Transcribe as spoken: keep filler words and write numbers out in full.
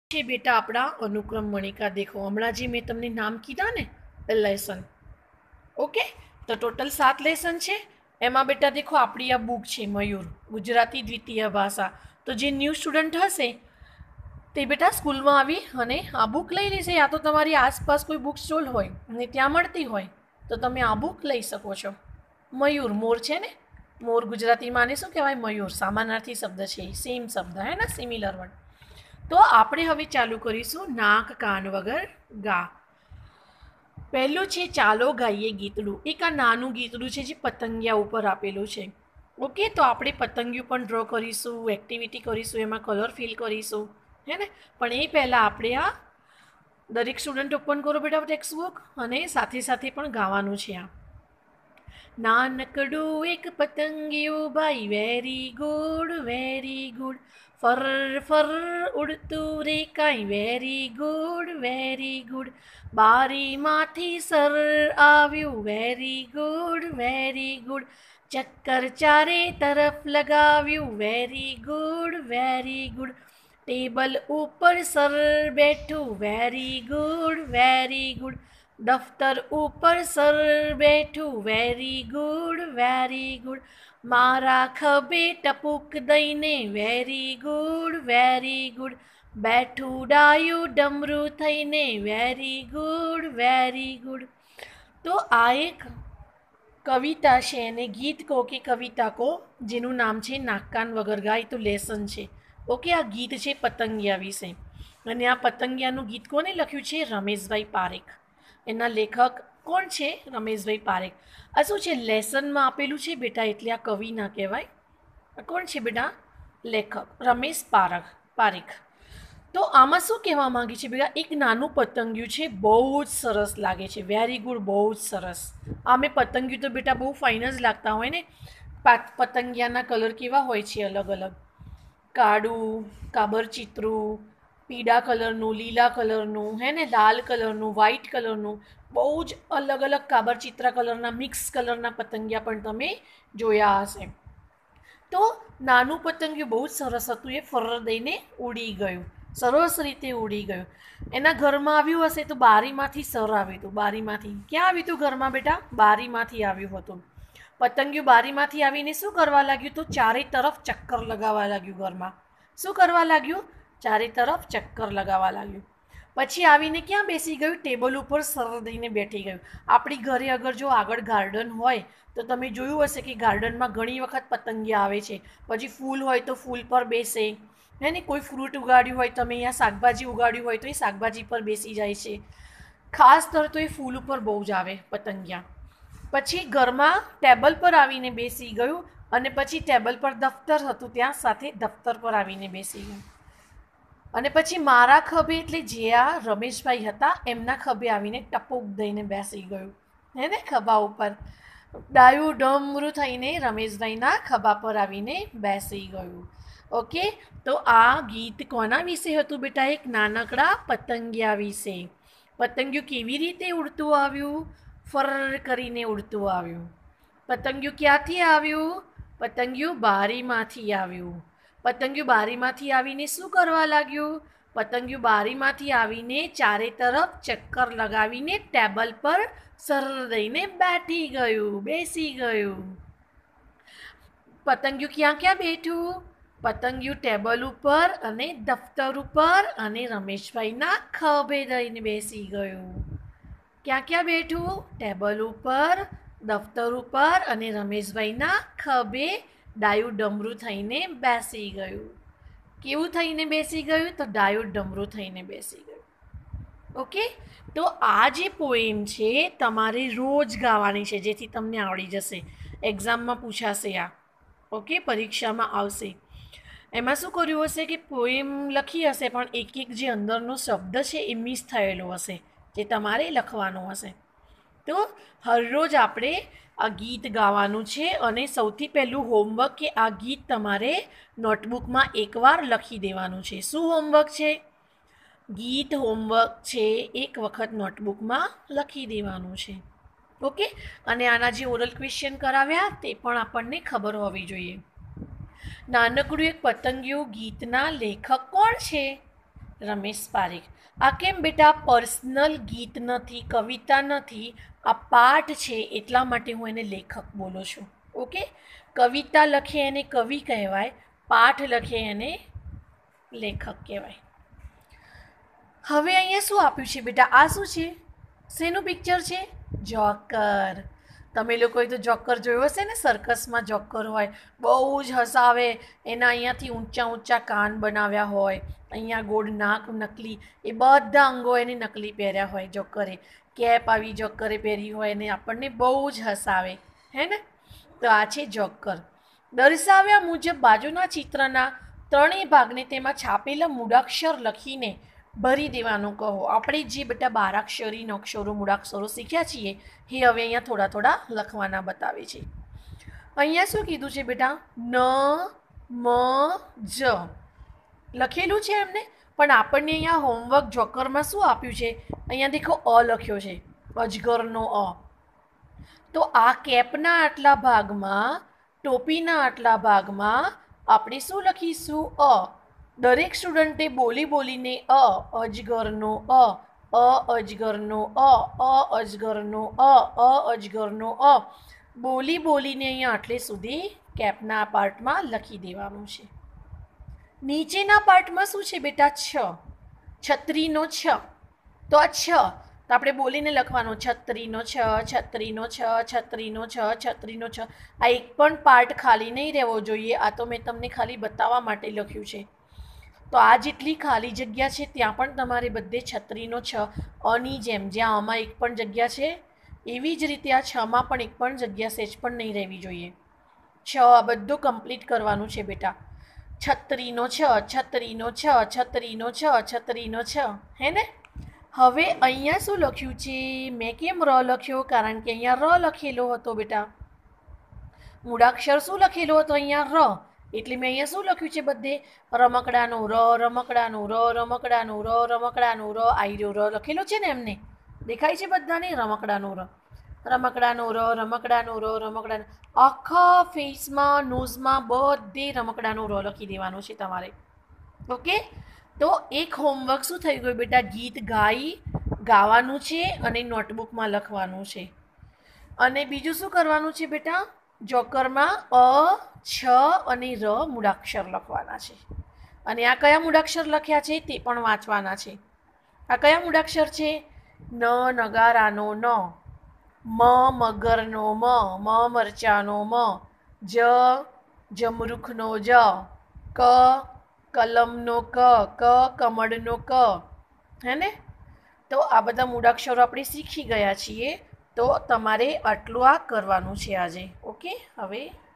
છે બેટા આપણા અનુક્રમ મણિકા દેખો હમણાં જે મેં તમને નામ કીધા ને લેસન ઓકે તો ટોટલ સાત લેસન છે એમાં બેટા દેખો આપણી આ બુક છે મયુર ગુજરાતી દ્વિતીય ભાષા તો જે ન્યૂ સ્ટુડન્ટ હશે તે બેટા સ્કૂલમાં આવી અને આ બુક લઈ લેશે યા તો તમારી આસપાસ કોઈ બુક સ્ટોલ હોય અને ત્યાં મળતી હોય તો તમે આ બુક લઈ શકો છો મયુર મોર છે ને મોર ગુજરાતીમાં આને શું કહેવાય મયુર સામાનાર્થી શબ્દ છે સેમ શબ્દ હે ને સિમિલર વર્ડ તો આપણે હવે ચાલુ કરીશું નાક કાન વગર ગા પહેલું છે ચાલો ગાઈએ ગીતડું એક આ નાનું ગીતડું છે જે પતંગિયા ઉપર આપેલું છે ઓકે તો આપણે પતંગિયું પણ ડ્રો કરીશું એક્ટિવિટી કરીશું એમાં કલર ફિલ કરીશું હે ને પણ એ પહેલાં આપણે આ દરેક સ્ટુડન્ટ ઓપન કરો બેટા ટેક્સ્ટ બુક અને સાથે સાથે પણ ગાવાનું છે આ નાનકડું એક પતંગિયું ભાઈ વેરી ગુડ વેરી ગુડ ફર ફર ઉડતું રે કાંઈ વેરી ગુડ વેરી ગુડ બારીમાંથી સર આવ્યું વેરી ગુડ વેરી ગુડ ચક્કર ચારે તરફ લગાવ્યું very good very good table ઉપર સર બેઠું વેરી ગુડ વેરી ગુડ દફતર ઉપર સર બેઠું વેરી ગુડ વેરી ગુડ મારા ખભે ટપુક દઈને વેરી ગુડ વેરી ગુડ બેઠું ડાયું ડમરું થઈને વેરી ગુડ વેરી ગુડ તો આ એક કવિતા છે અને ગીત કહો કે કવિતા કહો જેનું નામ છે નાકકાન વગર ગાય તો લેસન છે ઓકે આ ગીત છે પતંગિયા વિશે અને આ પતંગિયાનું ગીત કોને લખ્યું છે રમેશભાઈ પારેખ એના લેખક કોણ છે રમેશભાઈ પારેખ આ શું છે લેસનમાં આપેલું છે બેટા એટલે આ કવિ ના કહેવાય કોણ છે બેટા લેખક રમેશ પારખ પારેખ તો આમાં શું કહેવા માંગે છે બેટા એક નાનું પતંગિયું છે બહુ જ સરસ લાગે છે વેરી ગુડ બહુ જ સરસ આમે પતંગિયું તો બેટા બહુ ફાઇન જ લાગતા હોય ને પતંગિયાના કલર કેવા હોય છે અલગ અલગ કાળું કાબરચિત્રું પીળા કલરનું લીલા કલરનું હે ને લાલ કલરનું વ્હાઇટ કલરનું બહુ જ અલગ અલગ કાબરચિત્રા કલરના મિક્સ કલરના પતંગિયા પણ તમે જોયા હશે તો નાનું પતંગિયું બહુ જ સરસ હતું એ ફર દઈને ઉડી ગયું સરસ રીતે ઉડી ગયું એના ઘરમાં આવ્યું હશે તો બારીમાંથી સર આવ્યું હતું બારીમાંથી ક્યાં આવ્યું હતું ઘરમાં બેટા બારીમાંથી આવ્યું હતું પતંગિયું બારીમાંથી આવીને શું કરવા લાગ્યું તો ચારે તરફ ચક્કર લગાવવા લાગ્યું ઘરમાં શું કરવા લાગ્યું ચારે તરફ ચક્કર લગાવવા લાગ્યું પછી આવીને ક્યાં બેસી ગયું ટેબલ ઉપર સર દઈને બેઠી ગયું આપણી ઘરે અગર જો આગળ ગાર્ડન હોય તો તમે જોયું હશે કે ગાર્ડનમાં ઘણી વખત પતંગિયા આવે છે પછી ફૂલ હોય તો ફૂલ પર બેસે હે ને કોઈ ફ્રૂટ ઉગાડ્યું હોય તમે અહીંયા શાકભાજી ઉગાડ્યું હોય તો એ શાકભાજી પર બેસી જાય છે ખાસ તર તો એ ફૂલ ઉપર બહુ જ આવે પતંગિયા પછી ઘરમાં ટેબલ પર આવીને બેસી ગયું અને પછી ટેબલ પર દફતર હતું ત્યાં સાથે દફતર પર આવીને બેસી ગયું અને પછી મારા ખભે એટલે જે આ રમેશભાઈ હતા એમના ખભે આવીને ટપોક દઈને બેસી ગયું હે ને ખભા ઉપર ડાયું ડમરું થઈને રમેશભાઈના ખભા પર આવીને બેસી ગયું ઓકે તો આ ગીત કોના વિશે હતું બેટા એક નાનકડા પતંગિયા વિશે પતંગિયું કેવી રીતે ઉડતું આવ્યું ફર કરીને ઉડતું આવ્યું પતંગિયું ક્યાંથી આવ્યું પતંગિયું બારીમાંથી આવ્યું પતંગિયું બારીમાંથી આવીને શું કરવા લાગ્યું પતંગિયું બારીમાંથી આવીને ચારે તરફ ચક્કર લગાવીને ટેબલ પર સર દઈને બેઠી ગયું બેસી ગયું પતંગિયું ક્યાં ક્યાં બેઠું પતંગિયું ટેબલ ઉપર અને દફતર ઉપર અને રમેશભાઈના ખભે દઈને બેસી ગયું ક્યાં ક્યાં બેઠું ટેબલ ઉપર દફતર ઉપર અને રમેશભાઈના ખભે ડાયું ડમરું થઈને બેસી ગયું કેવું થઈને બેસી ગયું તો ડાયું ડમરું થઈને બેસી ગયું ઓકે તો આ જે પોએમ છે તમારે રોજ ગાવાની છે જેથી તમને આવડી જશે એક્ઝામમાં પૂછાશે આ ઓકે પરીક્ષામાં આવશે એમાં શું કર્યું હશે કે પોએમ લખી હશે પણ એક એક જે અંદરનો શબ્દ છે એ મિસ થયેલો હશે જે તમારે લખવાનો હશે તો હરરોજ આપણે આ ગીત ગાવાનું છે અને સૌથી પહેલું હોમવર્ક કે આ ગીત તમારે નોટબુકમાં એકવાર લખી દેવાનું છે શું હોમવર્ક છે ગીત હોમવર્ક છે એક વખત નોટબુકમાં લખી દેવાનું છે ઓકે અને આના જે ઓરલ ક્વેશ્ચન કરાવ્યા તે પણ આપણને ખબર હોવી જોઈએ નાનકડું એક પતંગિયું ગીતના લેખક કોણ છે રમેશ પારેખ. આ કેમ બેટા? પર્સનલ ગીત નથી, કવિતા નથી, આ પાઠ છે, એટલા માટે હું એને લેખક બોલું છું. ઓકે, કવિતા લખે એને કવિ કહેવાય, પાઠ લખે એને લેખક કહેવાય. હવે અહીંયા શું આપ્યું છે બેટા? આ શું છે? શેનું પિક્ચર છે? જોકર. તમે લોકોએ તો જોકર જોયો હશે ને, સર્કસમાં જોકર હોય, બહુ જ હસાવે. એના અહીંયાથી ઊંચા ઊંચા કાન બનાવ્યા હોય, અહીંયા ગોળ નાક નકલી, એ બધા અંગો એને નકલી પહેર્યા હોય જોકરે. કેપ આવી જોકરે પહેરી હોય ને આપણને બહુ જ હસાવે, હે ને? તો આ છે જોકર. દર્શાવ્યા મુજબ બાજુના ચિત્રના ત્રણેય ભાગને તેમાં છાપેલા મૂળાક્ષર લખીને ભરી દેવાનું કહો. આપણે જે બેટા બારાક્ષરી અક્ષરો મૂળાક્ષરો શીખ્યા છીએ એ હવે અહીંયા થોડા થોડા લખવાના બતાવે છે. અહીંયા શું કીધું છે બેટા? ન મ જ લખેલું છે એમને, પણ આપણને અહીંયા હોમવર્ક જોકરમાં શું આપ્યું છે? અહીંયા દેખો અ લખ્યો છે, અજગરનો અ. તો આ કેપના આટલા ભાગમાં, ટોપીના આટલા ભાગમાં આપણે શું લખીશું? અ. દરેક સ્ટુડન્ટે બોલી બોલીને અ, અજગરનો અ, અ અજગરનો અ, અ અજગરનો અ, અ અજગરનો અ બોલી બોલીને અહીંયા આટલે સુધી કેપના પાર્ટમાં લખી દેવાનું છે. નીચેના પાર્ટમાં શું છે બેટા? છ. છત્રીનો છ. તો આ છ તો આપણે બોલીને લખવાનો, છત્રીનો છ, છત્રીનો છ, છત્રીનો છ, છત્રીનો છ. આ એક પણ પાર્ટ ખાલી નહીં રહેવો જોઈએ. આ તો મેં તમને ખાલી બતાવવા માટે લખ્યું છે. તો આ જેટલી ખાલી જગ્યા છે ત્યાં પણ તમારે બધે છત્રીનો છ, અની જેમ જ્યાં આમાં એક પણ જગ્યા છે એવી જ રીતે આ છમાં પણ એક પણ જગ્યા સેજ પણ નહીં રહેવી જોઈએ. છ આ બધું કમ્પ્લીટ કરવાનું છે બેટા. છત્રીનો છ, છત્રીનો છ, છત્રીનો છ, છત્રીનો છ, હે ને? હવે અહીંયા શું લખ્યું છે? મેં કેમ ર લખ્યો? કારણ કે અહીંયા ર લખેલો હતો બેટા. મૂળાક્ષર શું લખેલો હતો? અહીંયા ર. એટલે મેં અહીંયા શું લખ્યું છે બધે? રમકડાનું ર, રમકડાનું ર, રમકડાનું ર, રમકડાનું ર, આયરો ર લખેલો છે ને એમને? દેખાય છે બધાને? રમકડાનું ર, રમકડાનું ર, રમકડાનું ર, રમકડાનું. આખા ફેસમાં, નોઝમાં બધે રમકડાનું ર લખી દેવાનું છે તમારે. ઓકે, તો એક હોમવર્ક શું થઈ ગયું બેટા? ગીત ગાઈ ગાવાનું છે અને નોટબુકમાં લખવાનું છે. અને બીજું શું કરવાનું છે બેટા? જોકરમાં અ, છ અને ર મૂળાક્ષર લખવાના છે. અને આ કયા મૂળાક્ષર લખ્યા છે તે પણ વાંચવાના છે. આ કયા મૂળાક્ષર છે? ન નગારાનો ન, મ મગરનો મ, મ મરચાનો મ, જ જમરૂખનો જ, ક કલમનો ક, ક કમળનો ક, હે ને? તો આ બધા મૂળાક્ષરો આપણે શીખી ગયા છીએ. તો તમારે આટલું આ કરવાનું છે આજે. ઓકે, હવે